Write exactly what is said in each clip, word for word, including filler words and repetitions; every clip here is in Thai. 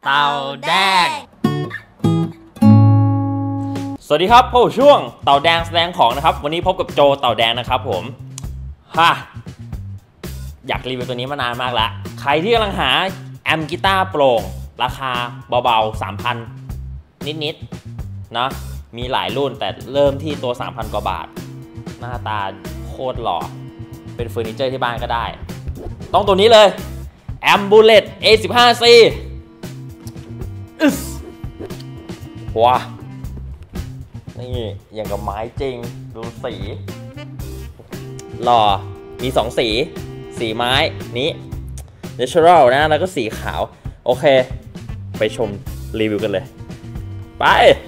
เต่าแดงสวัสดีครับพบกับช่วงเต่าแดงแสดงของนะครับวันนี้พบกับโจเต่าแดงนะครับผมฮะอยากรีวิวตัวนี้มานานมากแล้วใครที่กำลังหาแอมกีตาร์โปร่งราคาเบาๆ สามพัน นิดๆนะมีหลายรุ่นแต่เริ่มที่ตัว สามพัน กว่าบาทหน้าตาโคตรหล่อเป็นเฟอร์นิเจอร์ที่บ้านก็ได้ต้องตัวนี้เลยแอมบูเลต เอ สิบห้า ซี อึสว้านี่อย่างกับไม้จริงดูสีหล่อมีสองสีสีไม้นี้ natural นะแล้วก็สีขาวโอเคไปชมรีวิวกันเลยไป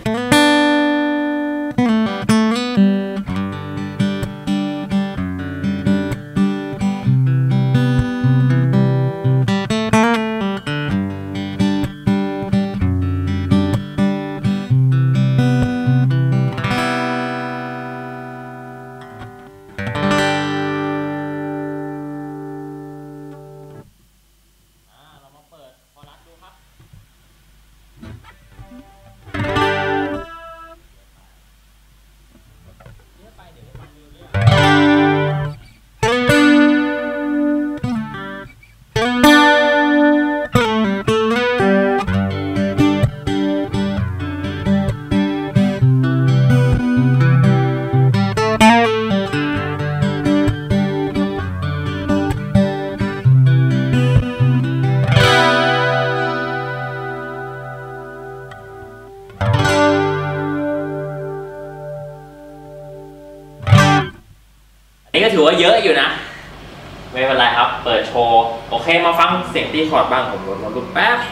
นี่ก็ถือว่าเยอะอยู่นะไม่เป็นไรครับเปิดโชว์โอเคมาฟังเสียงตีคอร์ดบ้างผมลองดูแป๊บ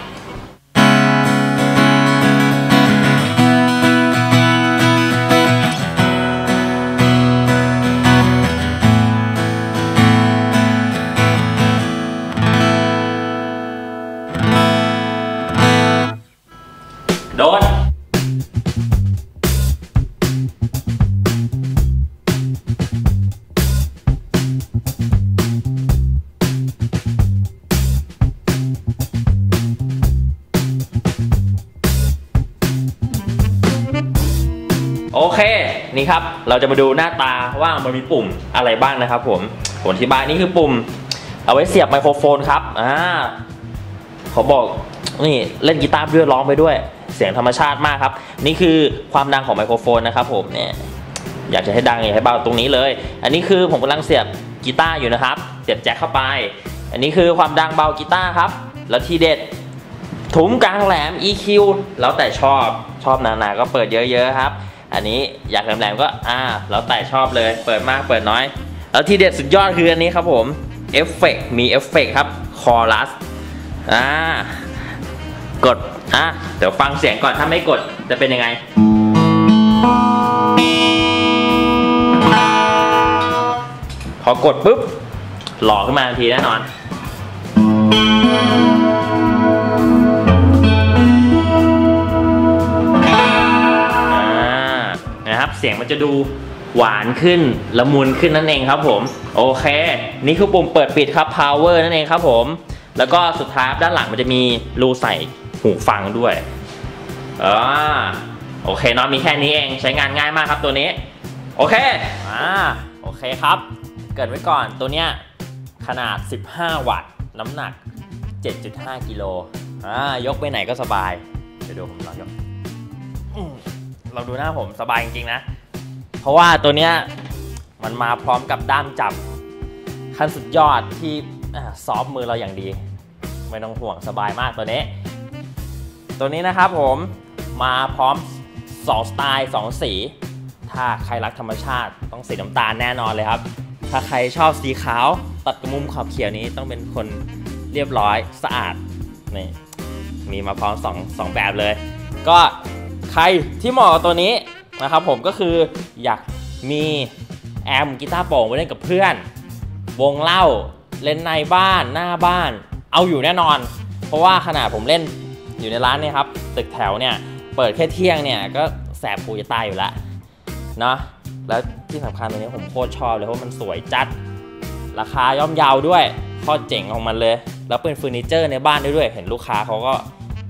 โดนโอเคนี่ครับเราจะมาดูหน้าตาว่ามันมีปุ่มอะไรบ้างนะครับผมผมอธิบายนี่คือปุ่มเอาไว้เสียบไมโครโฟนครับอ่าเขาบอกนี่เล่นกีตาร์ด้วยร้องไปด้วยเสียงธรรมชาติมากครับนี่คือความดังของไมโครโฟนนะครับผมเนี่ยอยากจะให้ดังอยากให้เบาตรงนี้เลยอันนี้คือผมกำลังเสียบกีตาร์อยู่นะครับเสียบแจ็คเข้าไปอันนี้คือความดังเบากีตาร์ครับแล้วทีเด็ดทุ้มกลางแหลม อี คิว แล้วแต่ชอบชอบหนาๆก็เปิดเยอะๆครับอันนี้อยากแหลมๆก็อ่าแล้วแต่ชอบเลยเปิดมากเปิดน้อยแล้วที่เด็ดสุดยอดคืออันนี้ครับผมเอฟเฟกต์มีเอฟเฟกต์ครับคอรัสอ่ากดอ่ะเดี๋ยวฟังเสียงก่อนถ้าไม่กดจะเป็นยังไงพอกดปุ๊บหล่อขึ้นมาทันทีแน่นอนนะครับเสียงมันจะดูหวานขึ้นละมุนขึ้นนั่นเองครับผมโอเคนี่คือปุ่มเปิดปิดครับ power นั่นเองครับผมแล้วก็สุดท้ายด้านหลังมันจะมีรูใส่หูฟังด้วยอ่าโอเคเนาะมีแค่นี้เองใช้งานง่ายมากครับตัวนี้โอเคอ่าโอเคครับเกิดไว้ก่อนตัวเนี้ยขนาดสิบห้าวัตต์น้ำหนัก เจ็ดจุดห้า กิโลอ่ายกไปไหนก็สบายเดี๋ยวดูผมลองยกเราดูหน้าผมสบายจริงๆนะเพราะว่าตัวเนี้ยมันมาพร้อมกับด้ามจับขั้นสุดยอดที่ซอฟต์มือเราอย่างดีไม่ต้องห่วงสบายมากตัวนี้ตัวนี้นะครับผมมาพร้อมสองสไตล์สองสีถ้าใครรักธรรมชาติต้องสีน้ำตาลแน่นอนเลยครับถ้าใครชอบสีขาวตัดกับมุมขอบเขียวนี้ต้องเป็นคนเรียบร้อยสะอาดนี่มีมาพร้อมสอง สองแบบเลยก็ใครที่เหมาะกับตัวนี้นะครับผมก็คืออยากมีแอมกีตาร์โปร่งไว้เล่นกับเพื่อนวงเล่าเล่นในบ้านหน้าบ้านเอาอยู่แน่นอนเพราะว่าขนาดผมเล่นอยู่ในร้านเนี่ยครับตึกแถวเนี่ยเปิดแค่เที่ยงเนี่ยก็แสบหูจะตายอยู่แล้วเนาะแล้วที่สำคัญตัวนี้ผมโคตรชอบเลยเพราะมันสวยจัดราคาย่อมเยาด้วยข้อเจ๋งของมันเลยแล้วเป็นเฟอร์นิเจอร์ในบ้านด้วยด้วยเห็นลูกค้าเขาก็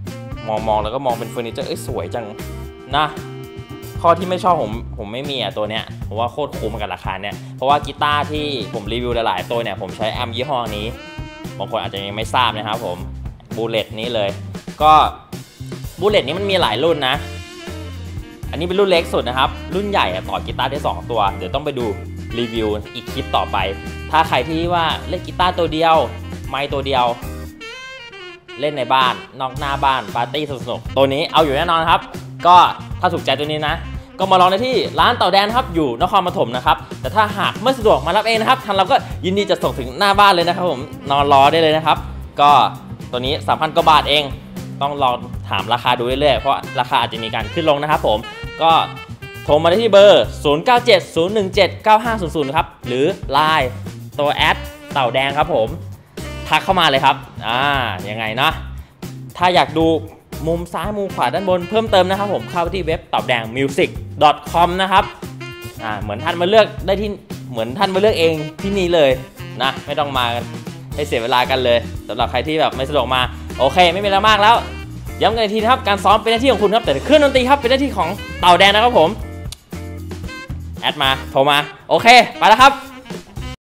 มองมองแล้วก็มองเป็นเฟอร์นิเจอร์เอ้ยสวยจังนะข้อที่ไม่ชอบผมผมไม่มีอ่ะตัวเนี้ยผมว่าโคตรคุ้มกับราคาเนี้ยเพราะว่ากีตาร์ที่ผมรีวิวหลายๆตัวเนี่ยผมใช้แอมป์ยี่ห้อนี้บางคนอาจจะยังไม่ทราบนะครับผมบูเลตนี้เลยก็บูเลตนี้มันมีหลายรุ่นนะอันนี้เป็นรุ่นเล็กสุดนะครับรุ่นใหญ่ต่อกีตาร์ได้สองตัวเดี๋ยวต้องไปดูรีวิวอีกคลิปต่อไปถ้าใครที่ว่าเล่นกีตาร์ตัวเดียวไมค์ตัวเดียวเล่นในบ้านนอกหน้าบ้านปาร์ตี้สนุกๆตัวนี้เอาอยู่แน่นอนครับก็ถ้าถูกใจตัวนี้นะก็มาลองได้ที่ร้านเต่าแดนครับอยู่นครปฐมนะครับแต่ถ้าหากไม่สะดวกมารับเองนะครับทางเราก็ยินดีจะส่งถึงหน้าบ้านเลยนะครับผมนอนรอได้เลยนะครับก็ตัวนี้ สามพัน กว่าบาทเองต้องลองถามราคาดูเรื่อยๆเพราะราคาอาจจะมีการขึ้นลงนะครับผมก็โทรมาได้ที่เบอร์ ศูนย์ เก้า เจ็ด ศูนย์ หนึ่ง เจ็ด เก้า ห้า ศูนย์ ศูนย์ ครับหรือ ไลน์ ตัวแอดเต่าแดงครับผมทักเข้ามาเลยครับอ่ายังไงนะถ้าอยากดูมุมซ้ายมุมขวาด้านบนเพิ่มเติมนะครับผมเข้าไปที่เว็บเต่าแดง มิวสิก ดอท คอม นะครับอ่าเหมือนท่านมาเลือกได้ที่เหมือนท่านมาเลือกเองที่นี่เลยนะไม่ต้องมาให้เสียเวลากันเลยสำหรับใครที่แบบไม่สะดวกมาโอเคไม่มีอะไรมากแล้วย้ำกันอีกทีนะครับการซ้อมเป็นหน้าที่ของคุณครับแต่เครื่องดนตรีครับเป็นหน้าที่ของเต่าแดงนะครับผมแอดมาโทรมาโอเคไปแล้วครับ